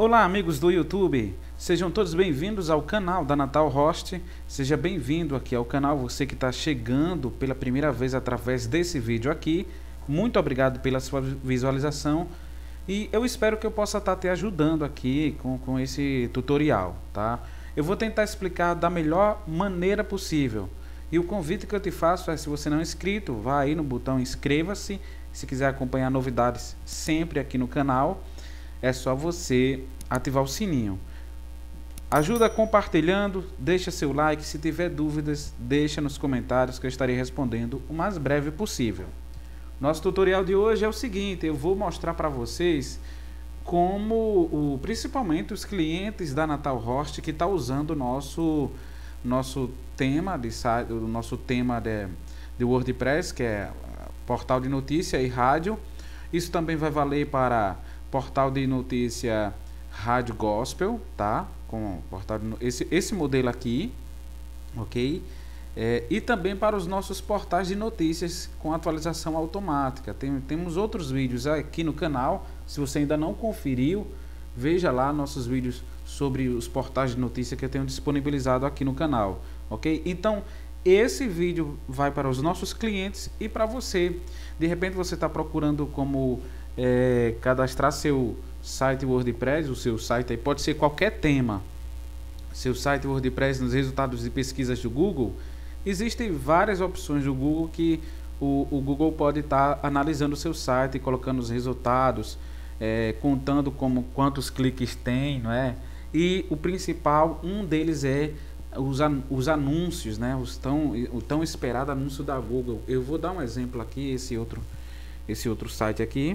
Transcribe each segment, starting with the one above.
Olá, amigos do YouTube, sejam todos bem-vindos ao canal da Natal Host. Seja bem-vindo aqui ao canal, você que está chegando pela primeira vez através desse vídeo aqui. Muito obrigado pela sua visualização e eu espero que eu possa estar te ajudando aqui com esse tutorial, tá? Eu vou tentar explicar da melhor maneira possível. E o convite que eu te faço é, se você não é inscrito, vá aí no botão inscreva-se. Se quiser acompanhar novidades sempre aqui no canal, é só você ativar o sininho. Ajuda compartilhando, deixa seu like, se tiver dúvidas, deixa nos comentários que eu estarei respondendo o mais breve possível. Nosso tutorial de hoje é o seguinte, eu vou mostrar para vocês como, principalmente os clientes da Natal Host que está usando o nosso tema de site, o nosso tema de WordPress, que é portal de notícia e rádio. Isso também vai valer para portal de notícia Rádio Gospel, tá? Com portal de, esse modelo aqui, ok? E também para os nossos portais de notícias com atualização automática. Temos outros vídeos aqui no canal. Se você ainda não conferiu, veja lá nossos vídeos sobre os portais de notícia que eu tenho disponibilizado aqui no canal, ok? Então, esse vídeo vai para os nossos clientes e para você. De repente você está procurando como cadastrar seu site WordPress, o seu site aí pode ser qualquer tema, seu site WordPress nos resultados de pesquisas do Google. Existem várias opções do Google que o Google pode estar analisando o seu site, colocando os resultados, contando quantos cliques tem, não é? E o principal, um deles é os anúncios, né? O tão esperado anúncio da Google. Eu vou dar um exemplo aqui, esse outro site aqui.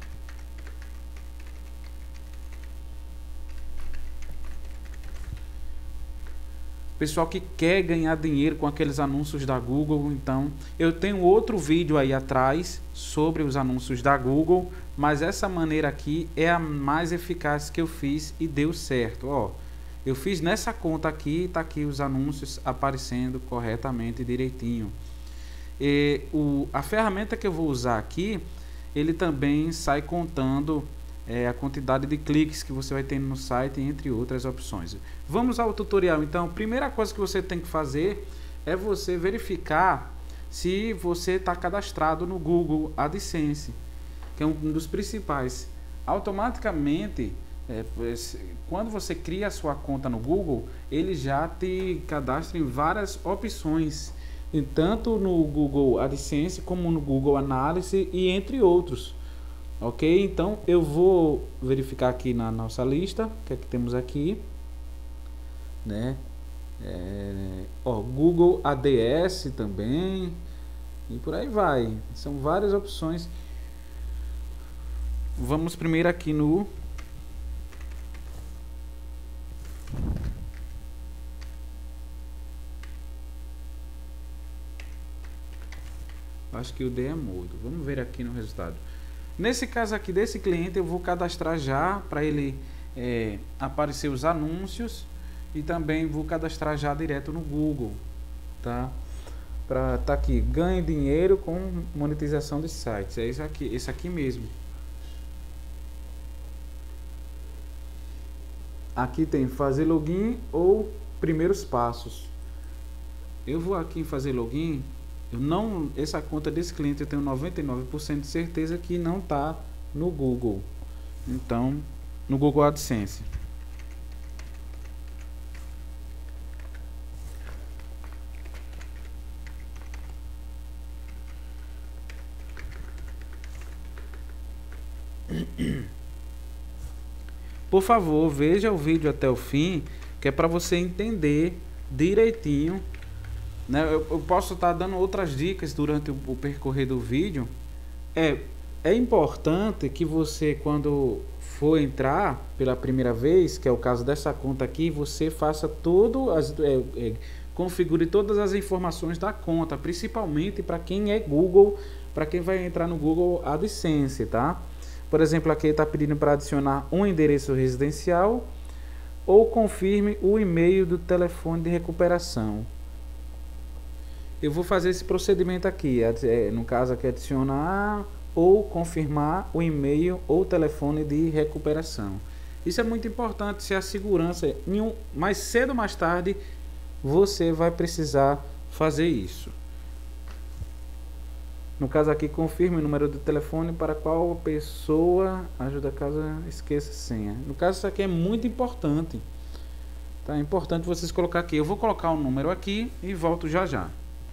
Pessoal que quer ganhar dinheiro com aqueles anúncios da Google, então eu tenho outro vídeo aí atrás sobre os anúncios da Google, mas essa maneira aqui é a mais eficaz que eu fiz e deu certo. Ó, eu fiz nessa conta aqui, tá aqui os anúncios aparecendo corretamente, direitinho. A ferramenta que eu vou usar aqui, ele também sai contando a quantidade de cliques que você vai ter no site, entre outras opções. Vamos ao tutorial. Então, a primeira coisa que você tem que fazer é você verificar se você está cadastrado no Google AdSense, que é um dos principais. Automaticamente, quando você cria a sua conta no Google, ele já te cadastra em várias opções, tanto no Google AdSense como no Google Analytics e entre outros. Ok, então eu vou verificar aqui na nossa lista o que é que temos aqui, né? Google ADS também e por aí vai. São várias opções. Vamos primeiro aqui no acho que o D é mudo. Vamos ver aqui no resultado. Nesse caso aqui desse cliente, eu vou cadastrar já para ele aparecer os anúncios e também vou cadastrar já direto no Google, tá? Para tá aqui, ganhe dinheiro com monetização de sites. É esse aqui mesmo. Aqui tem fazer login ou primeiros passos. Eu vou aqui em fazer login. Essa conta desse cliente eu tenho 99% de certeza que não está no Google. Então, no Google AdSense. Por favor, veja o vídeo até o fim, que é para você entender direitinho. Eu posso estar dando outras dicas durante o percorrer do vídeo. É importante que você, quando for entrar pela primeira vez, que é o caso dessa conta aqui, você faça configure todas as informações da conta, principalmente para quem é Google, para quem vai entrar no Google AdSense, tá? Por exemplo, aqui está pedindo para adicionar um endereço residencial ou confirme o e-mail do telefone de recuperação. Eu vou fazer esse procedimento aqui, no caso aqui adicionar ou confirmar o e-mail ou telefone de recuperação. Isso é muito importante, se a segurança, mais cedo ou mais tarde, você vai precisar fazer isso. No caso aqui, confirme o número do telefone para qual pessoa ajuda caso esqueça a senha. No caso, isso aqui é muito importante. Tá? É importante vocês colocar aqui. Eu vou colocar o número aqui e volto já já.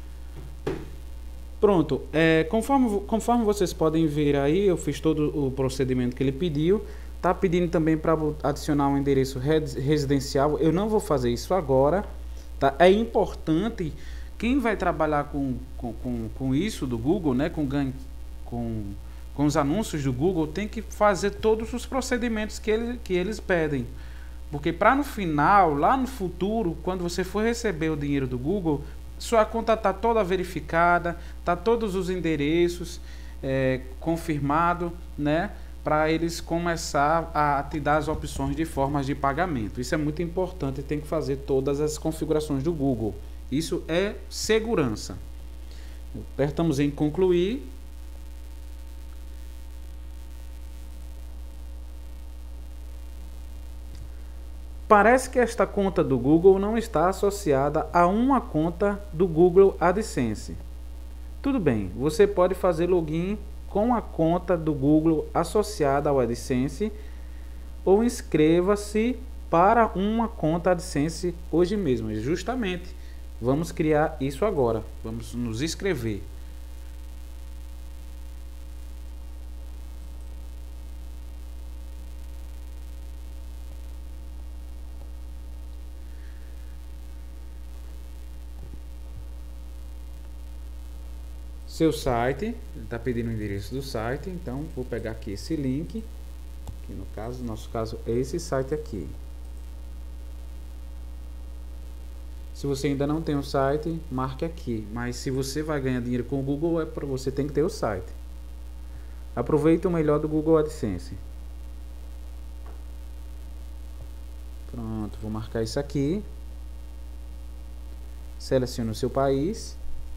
Pronto. Conforme vocês podem ver aí, eu fiz todo o procedimento que ele pediu. Tá pedindo também para adicionar um endereço residencial. Eu não vou fazer isso agora. Tá? É importante... Quem vai trabalhar com isso do Google, né, com os anúncios do Google, tem que fazer todos os procedimentos que eles pedem. Porque para no final, lá no futuro, quando você for receber o dinheiro do Google, sua conta está toda verificada, está todos os endereços confirmado, né, para eles começar a te dar as opções de formas de pagamento. Isso é muito importante, tem que fazer todas as configurações do Google. Isso é segurança. Apertamos em concluir. Parece que esta conta do Google não está associada a uma conta do Google AdSense. Tudo bem, você pode fazer login com a conta do Google associada ao AdSense ou inscreva-se para uma conta AdSense hoje mesmo. Justamente. Vamos criar isso agora. Vamos nos inscrever. Seu site, ele está pedindo o endereço do site, então vou pegar aqui esse link, que no nosso caso é esse site aqui. Se você ainda não tem o site, marque aqui. Mas se você vai ganhar dinheiro com o Google, você tem que ter o site. Aproveite o melhor do Google AdSense. Pronto, vou marcar isso aqui. Selecione o seu país.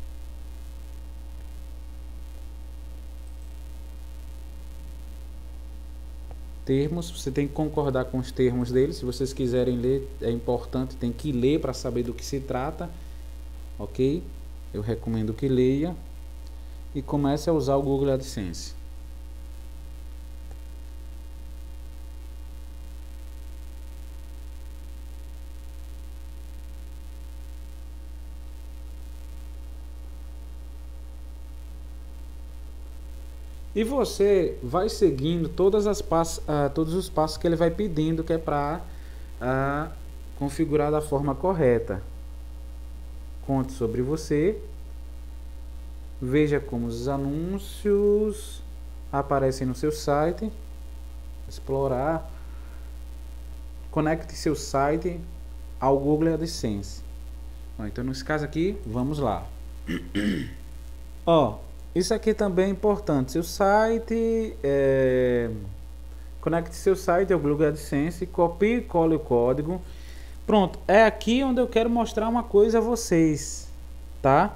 Termos, você tem que concordar com os termos dele. Se vocês quiserem ler, é importante, tem que ler para saber do que se trata, ok? Eu recomendo que leia e comece a usar o Google AdSense. E você vai seguindo todos os passos que ele vai pedindo, que é para configurar da forma correta. Conte sobre você. Veja como os anúncios aparecem no seu site. Explorar. Conecte seu site ao Google AdSense. Bom, então, nesse caso aqui, vamos lá. Isso aqui também é importante. Seu site, conecte seu site ao Google AdSense, copie e cole o código. Pronto, é aqui onde eu quero mostrar uma coisa a vocês, tá?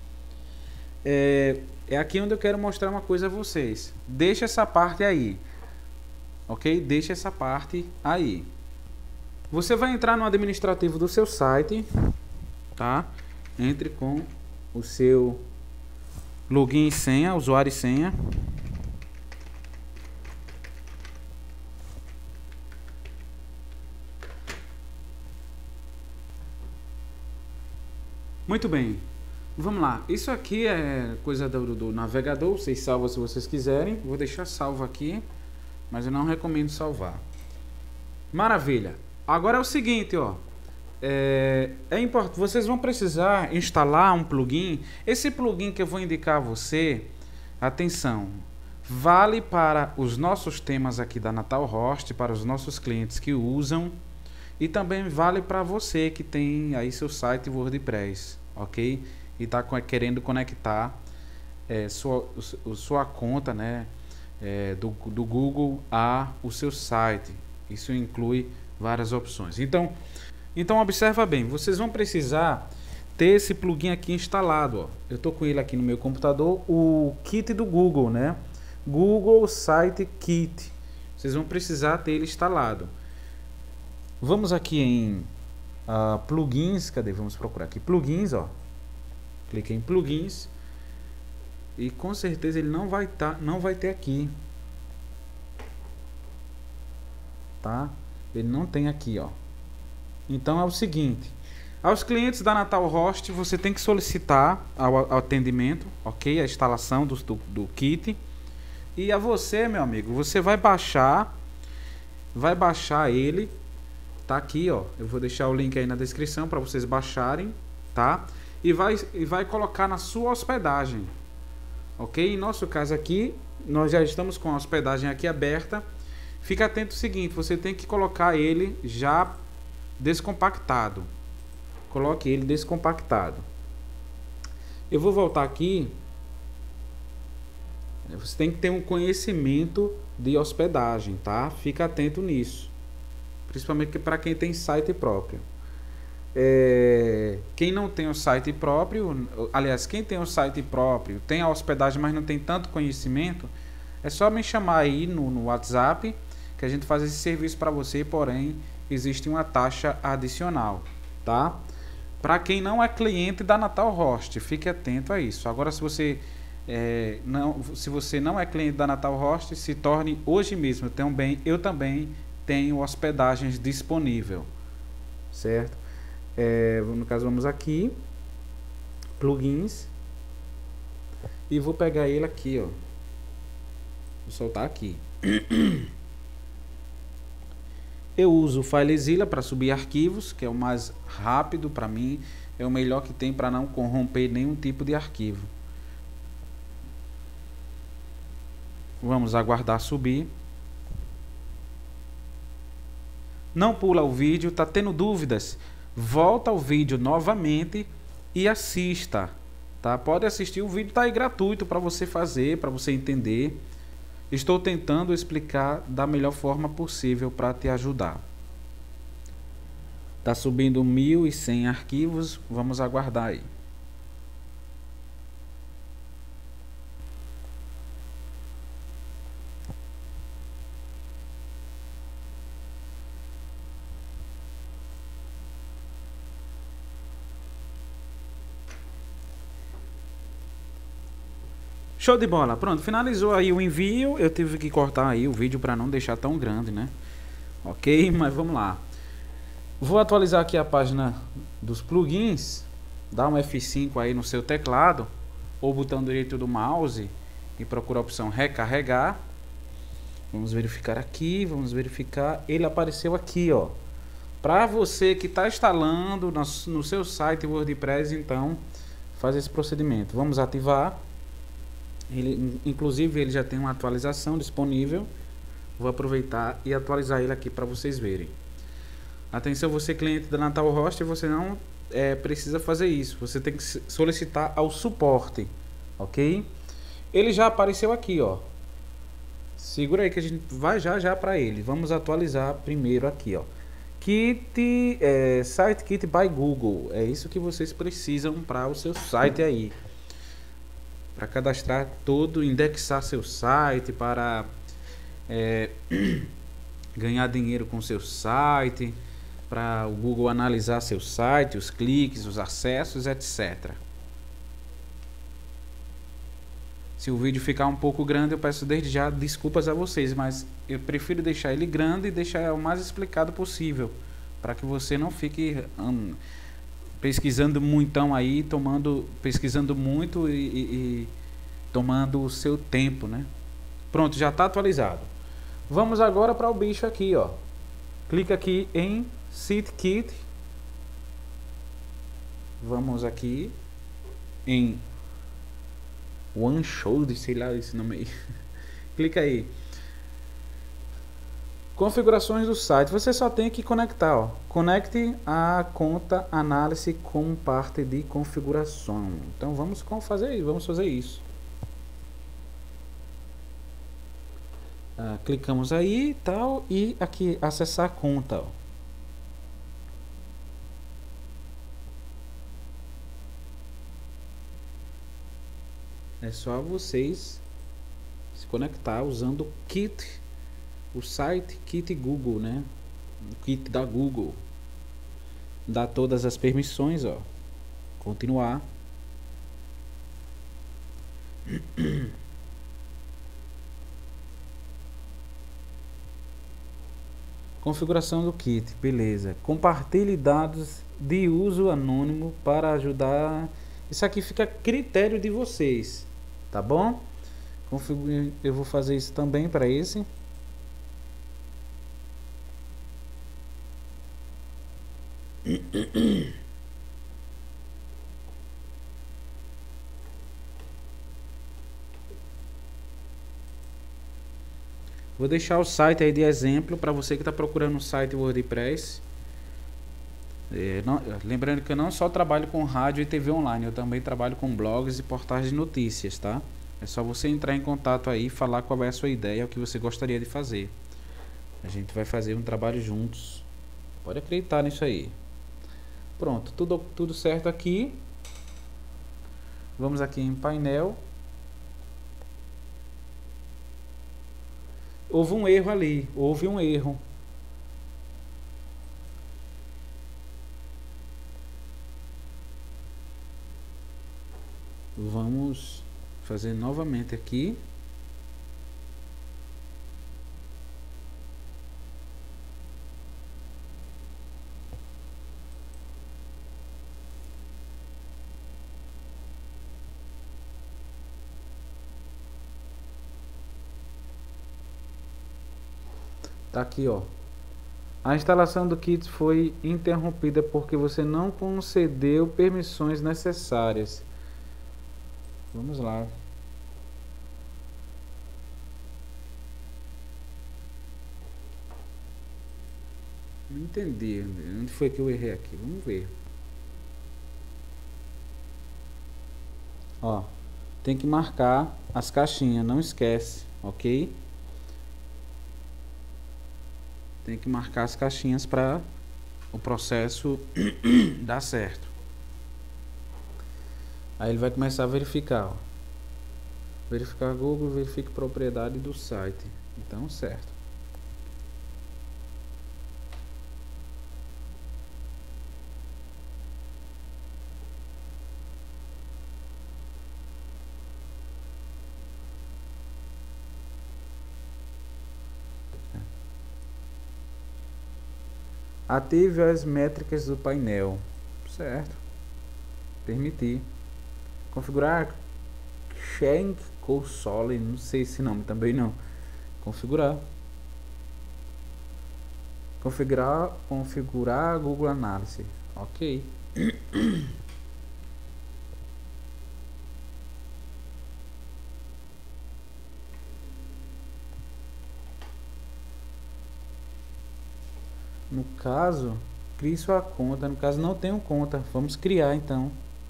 É aqui onde eu quero mostrar uma coisa a vocês. Deixa essa parte aí, ok? Deixa essa parte aí. Você vai entrar no administrativo do seu site, tá? Entre com o seu login e senha, usuário e senha. Muito bem, vamos lá. Isso aqui é coisa do navegador. Vocês salvam se vocês quiserem. Vou deixar salvo aqui, mas eu não recomendo salvar. Maravilha. Agora é o seguinte, ó. É importante, vocês vão precisar instalar um plugin. Esse plugin que eu vou indicar a você, atenção, vale para os nossos temas aqui da Natal Host, para os nossos clientes que usam, e também vale para você que tem aí seu site WordPress, ok? E está querendo conectar sua conta, né, do Google a o seu site. Isso inclui várias opções. Então observa bem, vocês vão precisar ter esse plugin aqui instalado, ó. Eu estou com ele aqui no meu computador, o kit do Google, né? Google Site Kit. Vocês vão precisar ter ele instalado. Vamos aqui em plugins, cadê? Vamos procurar aqui plugins, ó. Clique em plugins e com certeza ele não vai ter aqui, tá? Ele não tem aqui, ó. Então é o seguinte, aos clientes da Natal Host você tem que solicitar ao atendimento, ok? A instalação do kit. E a você, meu amigo, você vai baixar ele, tá aqui, ó. Eu vou deixar o link aí na descrição para vocês baixarem, tá? E vai colocar na sua hospedagem, ok? Em nosso caso aqui, nós já estamos com a hospedagem aqui aberta. Fica atento ao seguinte, você tem que colocar ele já descompactado. Coloque ele descompactado. Eu vou voltar aqui. Você tem que ter um conhecimento de hospedagem, tá? Fica atento nisso. Principalmente para quem tem site próprio. Quem não tem o site próprio, aliás, quem tem o site próprio, tem a hospedagem, mas não tem tanto conhecimento, é só me chamar aí no WhatsApp, que a gente faz esse serviço para você, porém, existe uma taxa adicional, tá? Para quem não é cliente da Natal Host, fique atento a isso. Agora, se você não é cliente da Natal Host, se torne hoje mesmo. Eu também tenho hospedagens disponível, certo? No caso, vamos aqui, plugins, e vou pegar ele aqui, ó. Vou soltar aqui. Eu uso o FileZilla para subir arquivos, que é o mais rápido para mim, é o melhor que tem para não corromper nenhum tipo de arquivo. Vamos aguardar subir. Não pula o vídeo, tá tendo dúvidas? Volta ao vídeo novamente e assista, tá? Pode assistir, o vídeo tá aí gratuito para você fazer, para você entender. Estou tentando explicar da melhor forma possível para te ajudar. Tá subindo 1.100 arquivos, vamos aguardar aí. Show de bola, pronto, finalizou aí o envio. Eu tive que cortar aí o vídeo para não deixar tão grande, né? Ok, mas vamos lá. Vou atualizar aqui a página dos plugins. Dá um F5 aí no seu teclado ou botão direito do mouse e procura a opção recarregar. Vamos verificar aqui, vamos verificar. Ele apareceu aqui, ó. Para você que está instalando no seu site WordPress, então faz esse procedimento. Vamos ativar. Inclusive ele já tem uma atualização disponível. Vou aproveitar e atualizar ele aqui para vocês verem. Atenção, você cliente da Natal Host, você não precisa fazer isso. Você tem que solicitar ao suporte, ok? Ele já apareceu aqui, ó. Segura aí que a gente vai já para ele. Vamos atualizar primeiro aqui, ó. Site Kit by Google. É isso que vocês precisam para o seu site aí. Para cadastrar todo, indexar seu site, para ganhar dinheiro com seu site, para o Google analisar seu site, os cliques, os acessos, etc. Se o vídeo ficar um pouco grande, eu peço desde já desculpas a vocês, mas eu prefiro deixar ele grande e deixar o mais explicado possível, para que você não fique pesquisando muitão aí, pesquisando muito e tomando o seu tempo, né? Pronto, já está atualizado. Vamos agora para o bicho aqui, ó. Clica aqui em SiteKit. Vamos aqui em OneShow, sei lá esse nome aí. Clica aí. Configurações do site. Você só tem que conectar, ó. Conecte a conta análise com parte de configuração. Então vamos fazer isso. Clicamos aí tal e aqui acessar a conta, ó. É só vocês se conectar usando o site Kit Google, né? o kit da Google. Dá todas as permissões, ó. Continuar. Configuração do kit, beleza. Compartilhe dados de uso anônimo para ajudar. Isso aqui fica a critério de vocês, tá bom? Eu vou fazer isso também para esse. Vou deixar o site aí de exemplo para você que está procurando um site WordPress. Lembrando que eu não só trabalho com rádio e TV online, eu também trabalho com blogs e portais de notícias, tá? É só você entrar em contato aí e falar qual é a sua ideia, o que você gostaria de fazer. A gente vai fazer um trabalho juntos. Pode acreditar nisso aí. Pronto, tudo certo aqui. Vamos aqui em painel. Houve um erro ali, houve um erro. Vamos fazer novamente aqui. Tá aqui, ó. A instalação do kit foi interrompida porque você não concedeu permissões necessárias. Vamos lá. Não entendi. Onde foi que eu errei aqui? Vamos ver. Ó, tem que marcar as caixinhas, não esquece, ok? Tem que marcar as caixinhas para o processo dar certo. Aí ele vai começar a verificar, ó. Verificar Google, verifique propriedade do site. Então, certo. Ative as métricas do painel. Certo. Permitir. Configurar Shank Console. Não sei esse nome também não. Configurar. Configurar Google Analytics. Ok. No caso, crie sua conta. No caso, não tenho conta. Vamos criar então.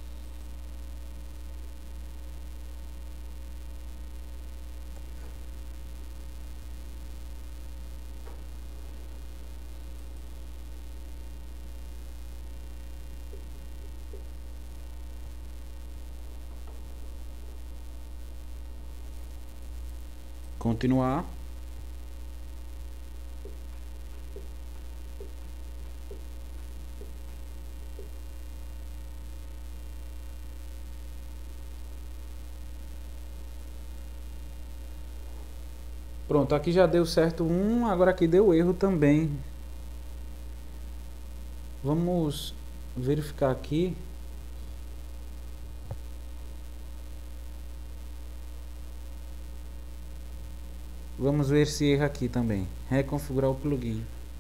Continuar. Pronto, aqui já deu certo um, agora aqui deu erro também. Vamos verificar aqui. Vamos ver se erra aqui também. Reconfigurar o plugin.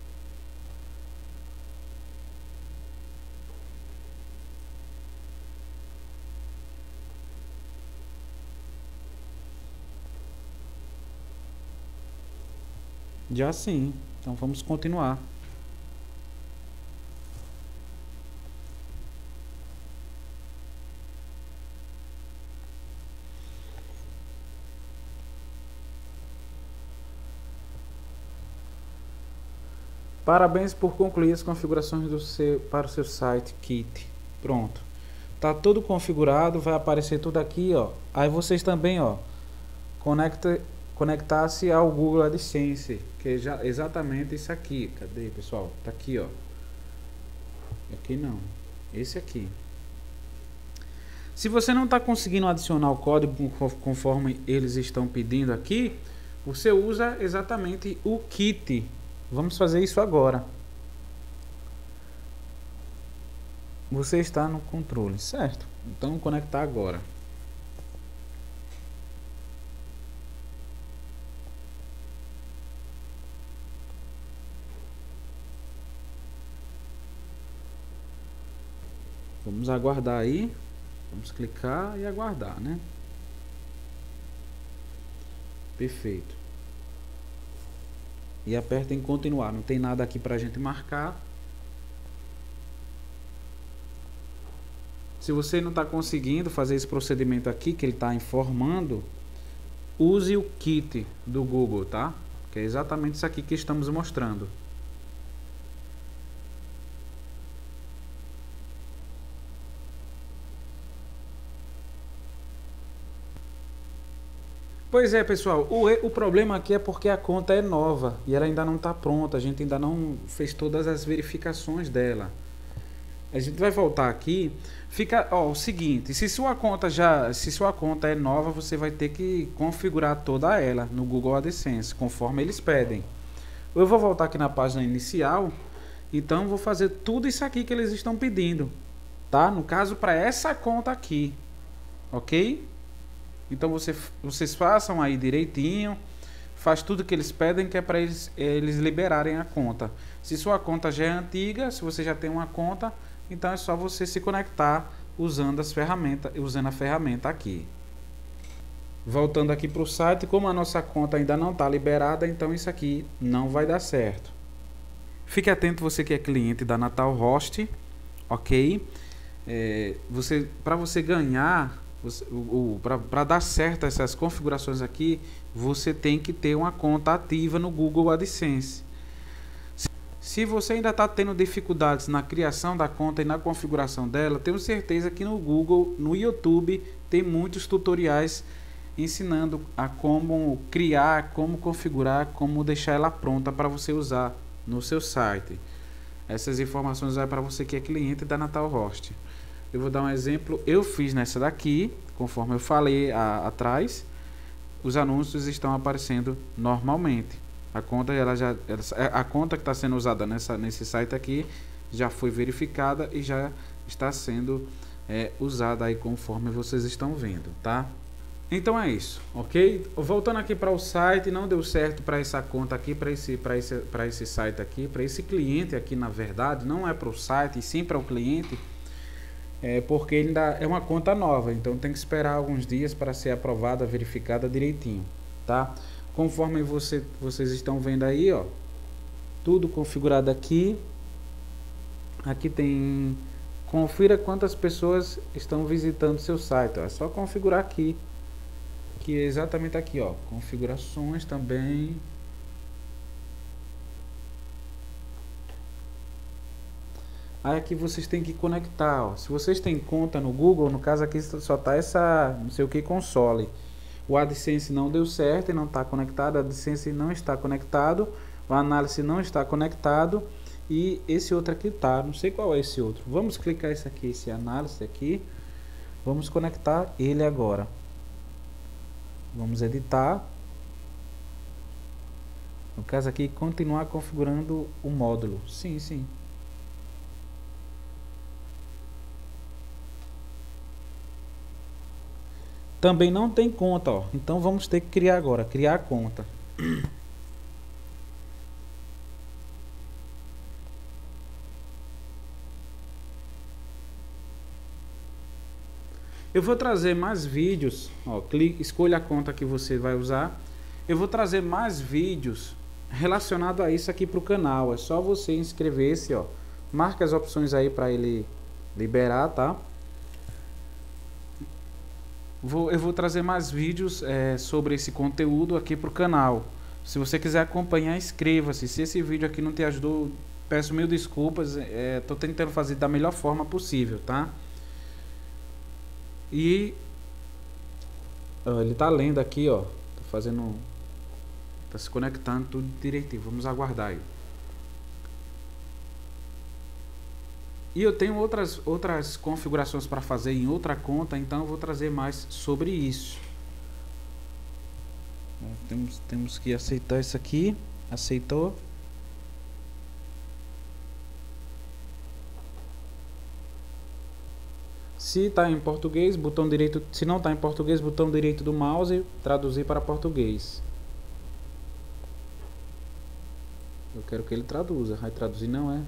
Já sim. Então vamos continuar. Parabéns por concluir as configurações para o seu site Kit. Pronto. Tá tudo configurado, vai aparecer tudo aqui, ó. Aí vocês também, ó, conectar-se ao Google AdSense, que é já exatamente isso aqui. Cadê, pessoal? Tá aqui, ó. Aqui não, esse aqui. Se você não está conseguindo adicionar o código conforme eles estão pedindo aqui, você usa exatamente o kit. Vamos fazer isso agora. Você está no controle, certo? Então conectar agora. Vamos aguardar aí. Vamos clicar e aguardar, né? Perfeito. E aperta em continuar. Não tem nada aqui pra gente marcar. Se você não está conseguindo fazer esse procedimento aqui que ele está informando, use o kit do Google, tá? Que é exatamente isso aqui que estamos mostrando. Pois é, pessoal, o problema aqui é porque a conta é nova e ela ainda não está pronta, a gente ainda não fez todas as verificações dela. A gente vai voltar aqui, fica, ó, o seguinte, se sua conta é nova, você vai ter que configurar toda ela no Google AdSense, conforme eles pedem. Eu vou voltar aqui na página inicial, então vou fazer tudo isso aqui que eles estão pedindo, tá? No caso, para essa conta aqui, ok? Então vocês façam aí direitinho, faz tudo que eles pedem, que é para eles liberarem a conta. Se sua conta já é antiga, se você já tem uma conta, então é só você se conectar usando a ferramenta aqui. Voltando aqui para o site, como a nossa conta ainda não está liberada, então isso aqui não vai dar certo. Fique atento, você que é cliente da Natal Host, ok? Para você ganhar, para dar certo essas configurações aqui, você tem que ter uma conta ativa no Google AdSense. Se você ainda está tendo dificuldades na criação da conta e na configuração dela, tenho certeza que no Google, no YouTube, tem muitos tutoriais ensinando a como criar, como configurar, como deixar ela pronta para você usar no seu site. Essas informações vai para você que é cliente da Natal Host. Eu vou dar um exemplo. Eu fiz nessa daqui, conforme eu falei atrás, os anúncios estão aparecendo normalmente. A conta, a conta que está sendo usada nesse site aqui já foi verificada e já está sendo usada aí conforme vocês estão vendo, tá? Então é isso, ok? Voltando aqui para o site, não deu certo para essa conta aqui, para esse site aqui, para esse cliente aqui, na verdade, não é para o site e sim para o cliente, porque ainda é uma conta nova, então tem que esperar alguns dias para ser aprovada, verificada direitinho, tá? Conforme vocês estão vendo aí, ó, tudo configurado aqui. Aqui tem, confira quantas pessoas estão visitando seu site, ó. É só configurar aqui, que é exatamente aqui, ó, configurações também. Aí aqui vocês têm que conectar, ó. Se vocês têm conta no Google, no caso aqui só tá essa, não sei o que, console. O AdSense não deu certo e não está conectado, o AdSense não está conectado, o Análise não está conectado e esse outro aqui tá, não sei qual é esse outro. Vamos clicar esse aqui, esse Análise aqui, vamos conectar ele agora. Vamos editar. No caso aqui, continuar configurando o módulo. Sim, sim. Também não tem conta, ó. Então vamos ter que criar agora, criar a conta. Eu vou trazer mais vídeos, ó, escolha a conta que você vai usar. Eu vou trazer mais vídeos relacionados a isso aqui para o canal. É só você inscrever-se, ó. Marca as opções aí para ele liberar, tá? Eu vou trazer mais vídeos sobre esse conteúdo aqui para o canal. Se você quiser acompanhar, inscreva-se. Se esse vídeo aqui não te ajudou, peço mil desculpas. Estou tentando fazer da melhor forma possível, tá? E ele tá lendo aqui, ó. Tô fazendo Tá se conectando tudo direitinho. Vamos aguardar aí. E eu tenho outras configurações para fazer em outra conta, então eu vou trazer mais sobre isso. Temos que aceitar isso aqui. Aceitou. Se está em português, botão direito. Se não está em português, botão direito do mouse, traduzir para português. Eu quero que ele traduza. Vai traduzir, não é?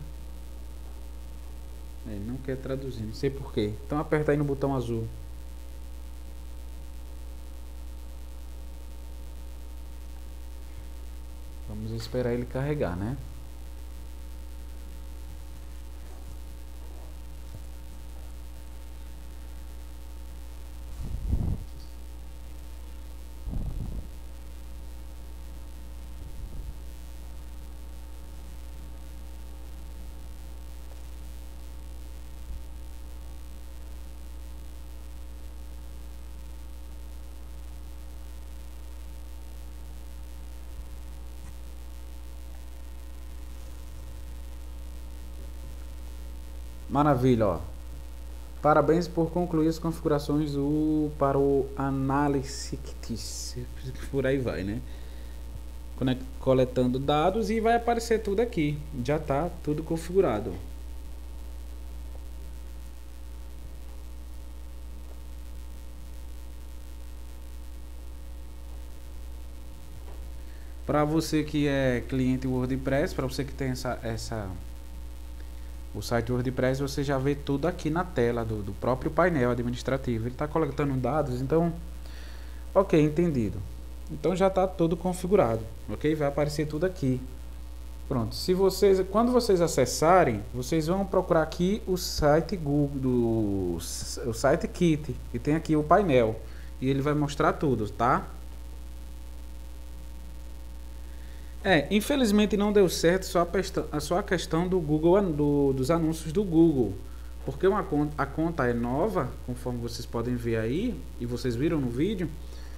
Ele não quer traduzir, não sei porquê. Então aperta aí no botão azul. Vamos esperar ele carregar, né? Maravilha, ó. Parabéns por concluir as configurações para o Analytics. Por aí vai, né? Coletando dados e vai aparecer tudo aqui. Já tá tudo configurado. Para você que é cliente WordPress, para você que tem o site WordPress, você já vê tudo aqui na tela do próprio painel administrativo. Ele está coletando dados, então, ok, entendido. Então já está tudo configurado, ok? Vai aparecer tudo aqui. Pronto. Quando vocês acessarem, vocês vão procurar aqui o site Google, o site Kit, que tem aqui o painel e ele vai mostrar tudo, tá? Infelizmente não deu certo só a questão do Google, dos anúncios do Google, porque a conta é nova, conforme vocês podem ver aí, e vocês viram no vídeo,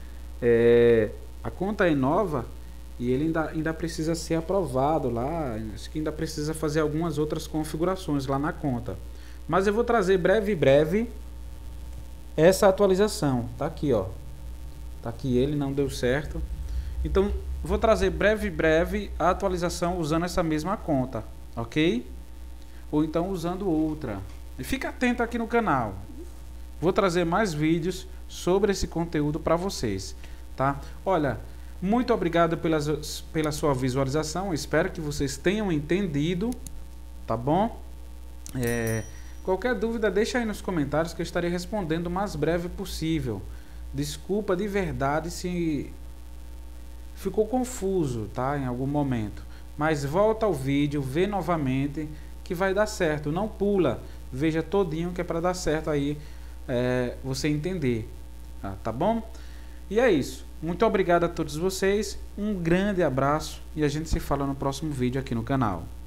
a conta é nova e ele ainda precisa ser aprovado lá, acho que ainda precisa fazer algumas outras configurações lá na conta, mas eu vou trazer breve essa atualização, tá aqui, ó, tá aqui, ele não deu certo, então vou trazer breve a atualização usando essa mesma conta, ok? Ou então usando outra. E fica atento aqui no canal. Vou trazer mais vídeos sobre esse conteúdo para vocês, tá? Olha, muito obrigado pela sua visualização. Espero que vocês tenham entendido, tá bom? Qualquer dúvida deixa aí nos comentários que eu estarei respondendo o mais breve possível. Desculpa de verdade se ficou confuso, tá? Em algum momento. Mas volta ao vídeo, vê novamente que vai dar certo. Não pula, veja todinho que é para dar certo aí, você entender. Tá bom? E é isso. Muito obrigado a todos vocês. Um grande abraço e a gente se fala no próximo vídeo aqui no canal.